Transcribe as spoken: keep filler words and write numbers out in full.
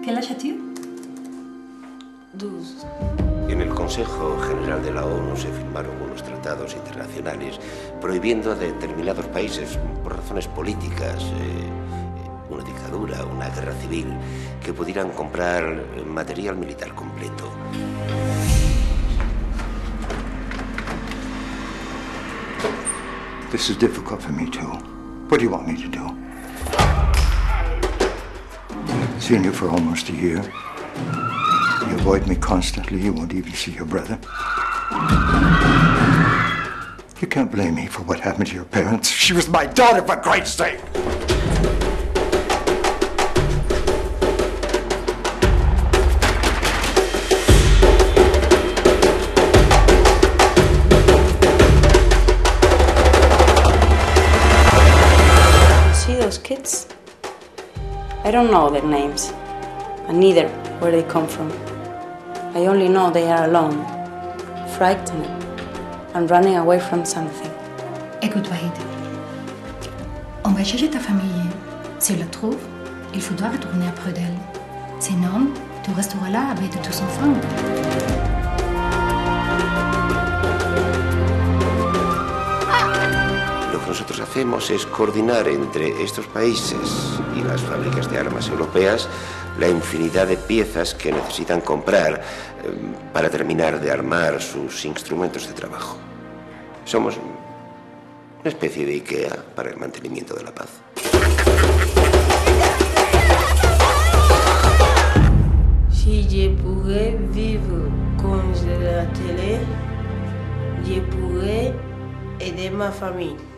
Quel âge as-tu? douze. En el Consejo General de la ONU se firmaron unos tratados internacionales prohibiendo a determinados países, por razones políticas, eh, una dictadura, una guerra civil, que pudieran comprar material militar completo. This is difficult for me too. What do you want me to do? Seen you for almost a year. You avoid me constantly. You won't even see your brother. You can't blame me for what happened to your parents. She was my daughter, for Christ's sake! See those kids? I don't know their names, and neither where they come from. I only know they are alone, frightened, and running away from something. Écoute, Wahid. On va chercher ta famille. Si on la trouve, il faudra retourner après d'elle. Sinon, tu resteras là avec tous tus enfants. Lo que nosotros hacemos es coordinar entre estos países y las fábricas de armas europeas la infinidad de piezas que necesitan comprar eh, para terminar de armar sus instrumentos de trabajo. Somos una especie de IKEA para el mantenimiento de la paz. Si je pourrais vivre comme je la télé, je pourrais aider ma famille.